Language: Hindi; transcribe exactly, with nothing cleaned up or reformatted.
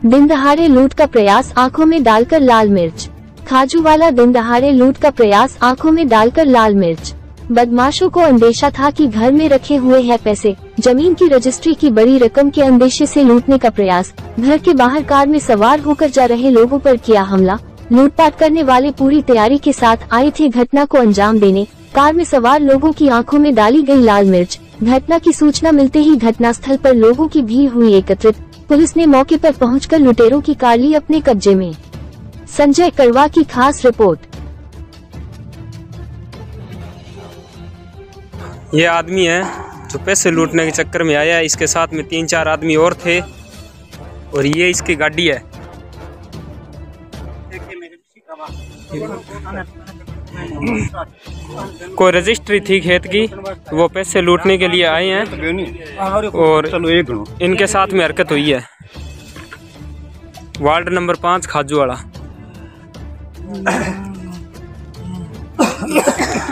दिन दहाड़े लूट का प्रयास, आंखों में डालकर लाल मिर्च। खाजूवाला दिन दहाड़े लूट का प्रयास, आंखों में डालकर लाल मिर्च। बदमाशों को अंदेशा था कि घर में रखे हुए हैं पैसे, जमीन की रजिस्ट्री की बड़ी रकम के अंदेशे से लूटने का प्रयास। घर के बाहर कार में सवार होकर जा रहे लोगों पर किया हमला। लूटपाट करने वाले पूरी तैयारी के साथ आए थे घटना को अंजाम देने। कार में सवार लोगों की आंखों में डाली गई लाल मिर्च। घटना की सूचना मिलते ही घटनास्थल पर लोगों की भीड़ हुई एकत्रित। पुलिस ने मौके पर पहुंचकर लुटेरों की कार ली अपने कब्जे में। संजय करवा की खास रिपोर्ट। ये आदमी है जो पैसे लूटने के चक्कर में आया है। इसके साथ में तीन चार आदमी और थे और ये इसकी गाड़ी है। कोई रजिस्ट्री थी खेत की, वो पैसे लूटने के लिए आए हैं और इनके साथ में हरकत हुई है। वार्ड नंबर पाँच खाजूवाला।